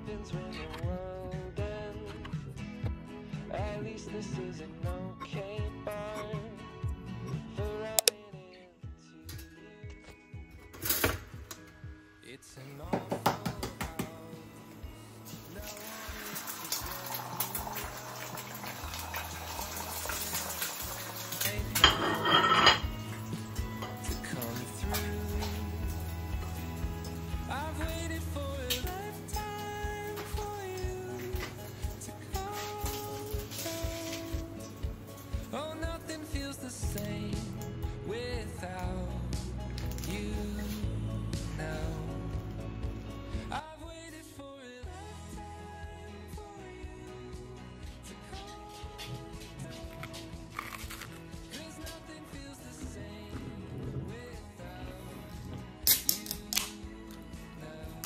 happens when the world ends. At least this is an okay bar for running into you. It's an awful house. No one is to come through. I've waited for a lifetime for you to come down. Oh, nothing feels the same without you now. I've waited for a lifetime for you to come down. 'Cause nothing feels the same without you now.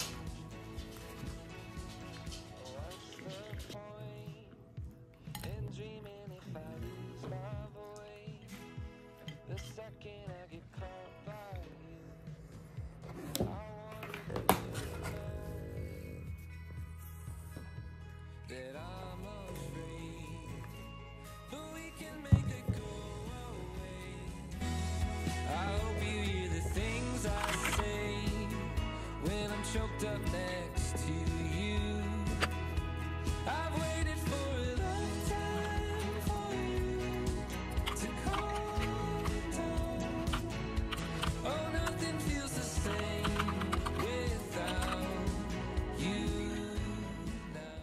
What's the point in dreaming if I lose my voice? The second I get caught by you, I wanted you to know that I'm afraid, but we can make it go away. I hope you hear the things I say when I'm choked up next to you. I've waited for a lifetime for you to calm down. Oh, nothing feels the same without you now.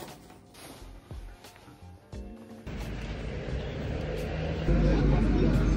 Thank you.